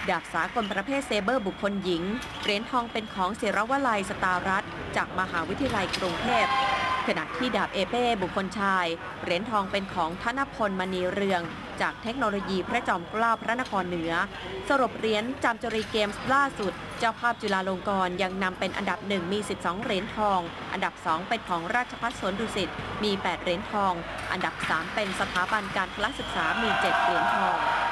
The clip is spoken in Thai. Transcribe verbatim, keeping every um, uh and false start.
ดาบสากลประเภทเซเบอร์บุคคลหญิงเหรียญทองเป็นของศิรวลัยสตารัตน์จากมหาวิทยาลัยกรุงเทพขณะที่ดาบเอเป้บุคคลชายเหรียญทองเป็นของธนพลมณีเรืองจากเทคโนโลยีพระจอมเกล้าพระนครเหนือสรุปเหรียญจามจุรีเกมส์ล่าสุดเจ้าภาพจุฬาลงกรณ์ยังนำเป็นอันดับหนึ่งมีสิบสองเหรียญทองอันดับสองเป็นของราชภัฏสวนดุสิตมีแปดเหรียญทองอันดับสามเป็นสถาบันการพละศึกษามีเจ็ดเหรียญทอง